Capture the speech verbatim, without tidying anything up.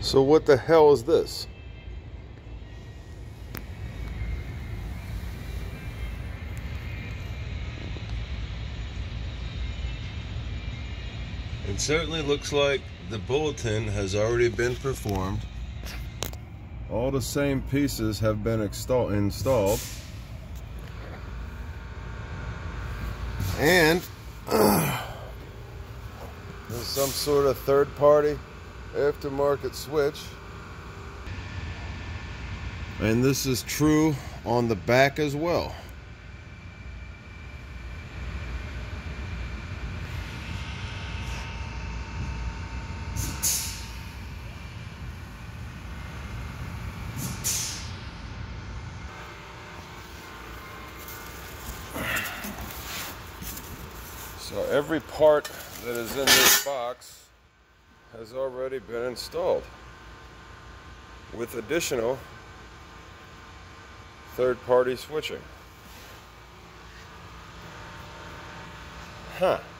So what the hell is this? It certainly looks like the bulletin has already been performed. All the same pieces have been install installed. And uh, there's some sort of third-party aftermarket switch. And this is true on the back as well. So every part that is in this box has already been installed with additional third-party switching. Huh.